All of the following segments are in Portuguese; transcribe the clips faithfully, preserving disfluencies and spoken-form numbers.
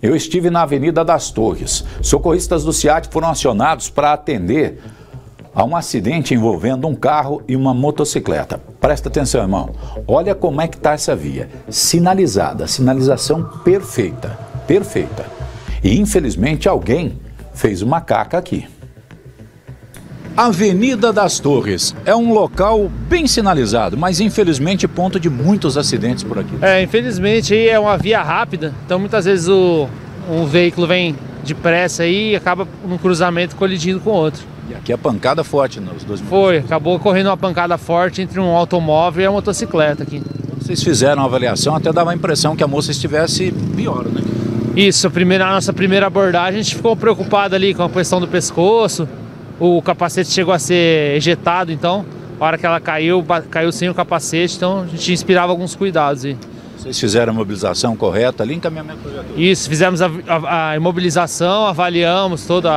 eu estive na Avenida das Torres. Socorristas do SEAT foram acionados para atender a um acidente envolvendo um carro e uma motocicleta. Presta atenção, irmão. Olha como é que está essa via. Sinalizada, sinalização perfeita, perfeita. E infelizmente alguém fez uma caca aqui. Avenida das Torres é um local bem sinalizado, mas infelizmente ponto de muitos acidentes por aqui. É, infelizmente aí é uma via rápida, então muitas vezes o, um veículo vem depressa aí e acaba num cruzamento colidindo com outro. E aqui a pancada forte nos dois momentos. Foi, acabou correndo uma pancada forte entre um automóvel e a motocicleta aqui. Vocês fizeram a avaliação, até dava a impressão que a moça estivesse pior, né? Isso, a, primeira, a nossa primeira abordagem a gente ficou preocupado ali com a questão do pescoço. O capacete chegou a ser ejetado, então, a hora que ela caiu, caiu sem o capacete, então a gente inspirava alguns cuidados aí. Vocês fizeram a mobilização correta ali, encaminhamento do projeto? Isso, fizemos a, a, a imobilização, avaliamos todas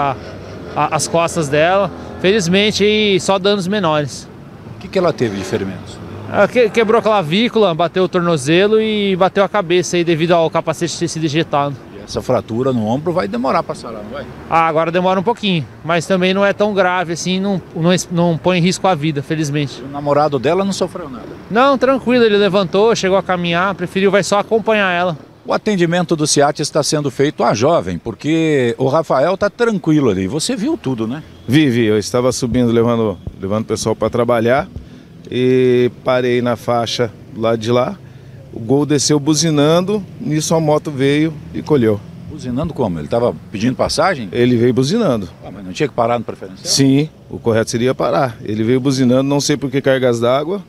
as costas dela. Felizmente, aí, só danos menores. O que, que ela teve de ferimentos? Ela que, quebrou a clavícula, bateu o tornozelo e bateu a cabeça aí devido ao capacete ter sido ejetado. Essa fratura no ombro vai demorar para sarar, não vai? Ah, agora demora um pouquinho, mas também não é tão grave assim, não, não, não põe em risco a vida, felizmente. O namorado dela não sofreu nada? Não, tranquilo, ele levantou, chegou a caminhar, preferiu, vai só acompanhar ela. O atendimento do SEAT está sendo feito à jovem, porque o Rafael está tranquilo ali, você viu tudo, né? Vi, vi, eu estava subindo, levando, levando o pessoal para trabalhar e parei na faixa do lado de lá. O Gol desceu buzinando, nisso a moto veio e colheu. Buzinando como? Ele estava pedindo passagem? Ele veio buzinando. Ah, mas não tinha que parar no preferencial? Sim, o correto seria parar. Ele veio buzinando, não sei por que cargas d'água,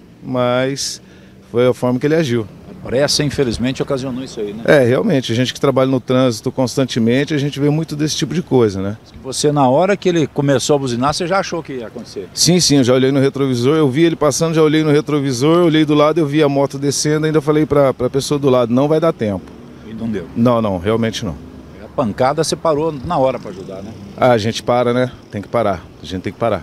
mas foi a forma que ele agiu. A pressa, infelizmente, ocasionou isso aí, né? É, realmente, a gente que trabalha no trânsito constantemente, a gente vê muito desse tipo de coisa, né? Você, na hora que ele começou a buzinar, você já achou que ia acontecer? Sim, sim, eu já olhei no retrovisor, eu vi ele passando, já olhei no retrovisor, olhei do lado, eu vi a moto descendo, ainda falei para a pessoa do lado, não vai dar tempo. E não deu? Não, não, realmente não. A pancada você parou na hora para ajudar, né? Ah, a gente para, né? Tem que parar, a gente tem que parar.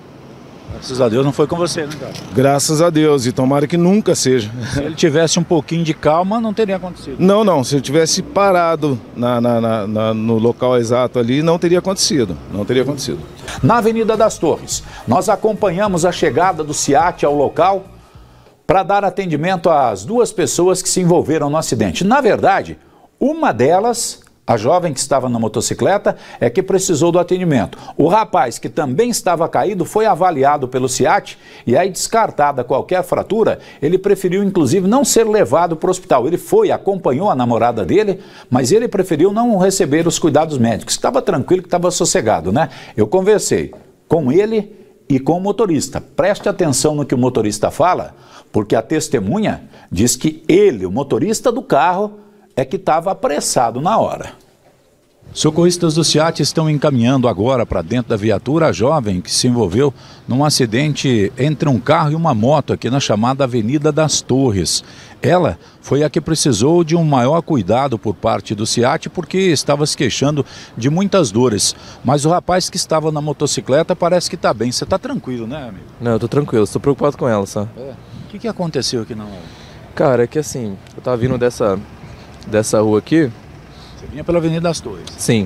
Graças a Deus não foi com você, né, cara? Graças a Deus, e tomara que nunca seja. Se ele tivesse um pouquinho de calma, não teria acontecido. Não, não, se ele tivesse parado na, na, na, na, no local exato ali, não teria acontecido, não teria acontecido. Na Avenida das Torres, nós acompanhamos a chegada do SEAT ao local para dar atendimento às duas pessoas que se envolveram no acidente. Na verdade, uma delas, a jovem que estava na motocicleta, é que precisou do atendimento. O rapaz, que também estava caído, foi avaliado pelo SEAT e aí, descartada qualquer fratura, ele preferiu inclusive não ser levado para o hospital. Ele foi, acompanhou a namorada dele, mas ele preferiu não receber os cuidados médicos. Estava tranquilo, que estava sossegado, né? Eu conversei com ele e com o motorista. Preste atenção no que o motorista fala, porque a testemunha diz que ele, o motorista do carro, é que estava apressado na hora. Socorristas do SEAT estão encaminhando agora para dentro da viatura a jovem que se envolveu num acidente entre um carro e uma moto aqui na chamada Avenida das Torres. Ela foi a que precisou de um maior cuidado por parte do SEAT porque estava se queixando de muitas dores. Mas o rapaz que estava na motocicleta parece que está bem. Você está tranquilo, né, amigo? Não, eu tô tranquilo, estou preocupado com ela, só. É. O que, que aconteceu aqui na hora? Cara, é que assim, eu tava vindo dessa, dessa rua aqui. Você vinha pela Avenida das Torres? Sim.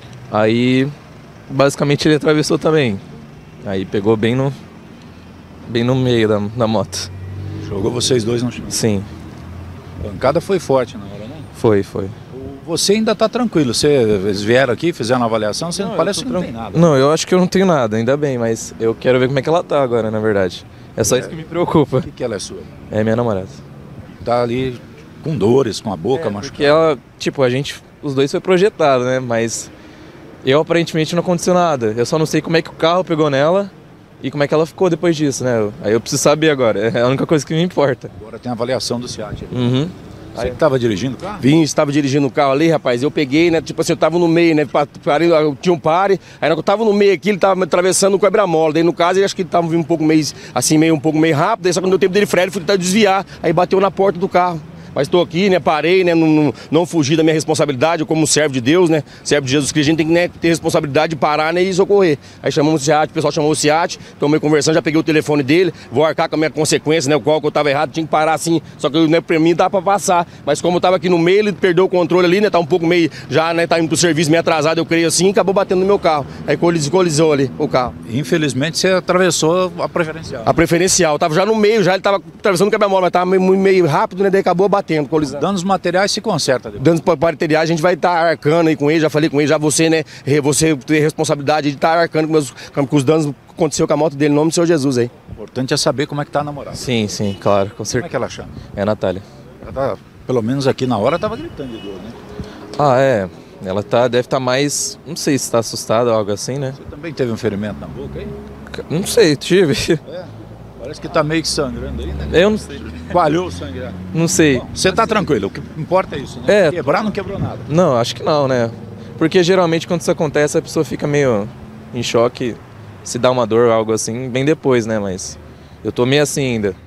Aí, basicamente ele atravessou também. Aí pegou bem no, bem no meio da, da moto. Jogou vocês dois no chão? Sim. A pancada foi forte na hora, né? Foi, foi. Você ainda está tranquilo, você, eles vieram aqui, fizeram uma avaliação, você não, parece que não tem nada. Não, eu acho que eu não tenho nada, ainda bem, mas eu quero ver como é que ela tá agora, na verdade. É só é. isso que me preocupa. O que, que ela é sua? É minha namorada. Tá ali com dores, com a boca é, machucada. Porque ela, tipo, a gente, os dois foi projetado, né, mas eu aparentemente não aconteceu nada. Eu só não sei como é que o carro pegou nela e como é que ela ficou depois disso, né. Aí eu preciso saber agora, é a única coisa que me importa. Agora tem a avaliação do SEAT ali. Uhum. Você que estava dirigindo o carro? Vim, estava dirigindo o carro ali, rapaz, eu peguei, né, tipo assim, eu tava no meio, né, parei, eu tinha um pare, aí eu tava no meio aqui, ele tava atravessando o quebra-mola, daí no caso, ele acho que ele tava vindo um pouco meio, assim, meio um pouco meio rápido, aí só que não deu tempo dele frear, ele foi tentar desviar, aí bateu na porta do carro. Mas estou aqui, né, parei, né, não, não, não fugi da minha responsabilidade, eu como servo de Deus, né, servo de Jesus Cristo, a gente tem que, né, ter responsabilidade de parar, né, e socorrer. Aí chamamos o SEAT, o pessoal chamou o SEAT, tomei conversando, já peguei o telefone dele, vou arcar com a minha consequência, né, o qual que eu estava errado, tinha que parar assim, só que, né, pra mim dá para passar, mas como eu estava aqui no meio, ele perdeu o controle ali, né, tá um pouco meio, já, né, tá indo pro serviço meio atrasado, eu creio assim, e acabou batendo no meu carro, aí colisou ali o carro. Infelizmente você atravessou a preferencial. A preferencial, tava já no meio, já ele tava atravessando o quebra-mola, mas tava meio, meio rápido, né, daí acabou batendo, colisão. Danos materiais se conserta depois. Danos materiais a gente vai estar tá arcando aí com ele, já falei com ele, já você, né, você tem responsabilidade de estar tá arcando com, meus, com os danos que aconteceu com a moto dele, em nome do Senhor Jesus aí. O importante é saber como é que tá a namorada. Sim, sim, claro, com Como é certeza. que ela chama? É a Natália. Ela tá, pelo menos aqui na hora, tava gritando de dor, né? Ah, é. Ela tá, deve estar mais, não sei se está assustada ou algo assim, né? Você também teve um ferimento na boca aí? Não sei, tive. É. Parece que tá meio que sangrando aí, né? Eu não sei. Coalhou o sangue já. Não sei. Bom, você tá tranquilo, o que importa é isso, né? É. Quebrar não quebrou nada. Não, acho que não, né? Porque geralmente quando isso acontece a pessoa fica meio em choque, se dá uma dor ou algo assim, bem depois, né? Mas eu tô meio assim ainda.